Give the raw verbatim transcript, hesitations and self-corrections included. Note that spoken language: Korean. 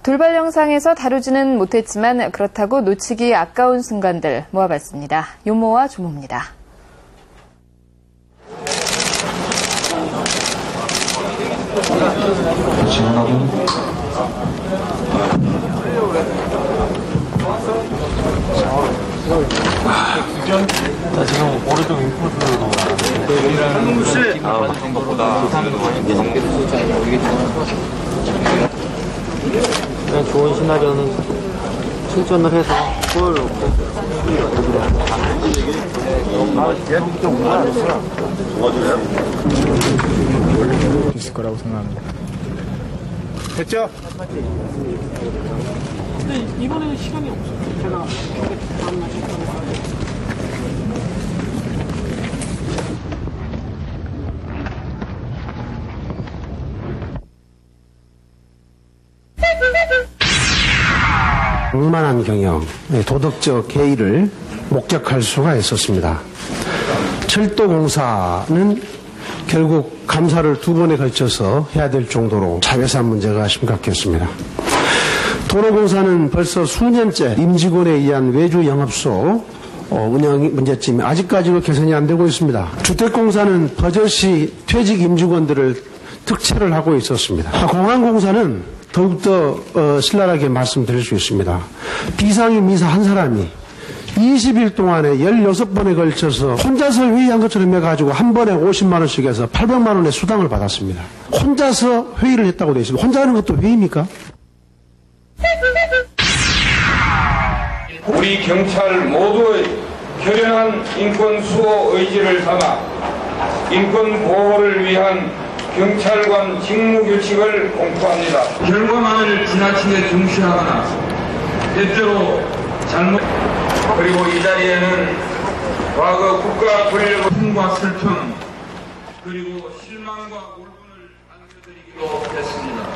돌발 영상에서 다루지는 못했지만 그렇다고 놓치기 아까운 순간들 모아봤습니다. 요모와 조모입니다. 지원하고 나 지금 오른쪽 윙코스로 한국무 씨! 아, 맞는 것보다 그냥 좋은 시나리오는 실전을 해서 골을 넣고 있을 거라고 생각합니다. 됐죠? 근데 이번에는 시간이 없어요. 제가 다음날 오만한 경영, 도덕적 해이를 목격할 수가 있었습니다. 철도공사는 결국 감사를 두 번에 걸쳐서 해야 될 정도로 자회사 문제가 심각했습니다. 도로공사는 벌써 수년째 임직원에 의한 외주 영업소 운영 문제점이 아직까지도 개선이 안 되고 있습니다. 주택공사는 버젓이 퇴직 임직원들을 특채를 하고 있었습니다. 공항공사는 더욱더 어, 신랄하게 말씀드릴 수 있습니다. 비상임 이사 한 사람이 이십 일 동안에 열여섯 번에 걸쳐서 혼자서 회의한 것처럼 해가지고 한 번에 오십만 원씩 해서 팔백만 원의 수당을 받았습니다. 혼자서 회의를 했다고 되어 있습니다. 혼자 하는 것도 회의입니까? 우리 경찰 모두의 결연한 인권 수호 의지를 담아 인권 보호를 위한 경찰관 직무규칙을 공포합니다. 결과만을 지나치게 중시하거나 때때로 잘못 그리고 이 자리에는 과거 국가 권력의 힘과 슬픔 그리고 실망과 울분을 안겨드리기도 했습니다.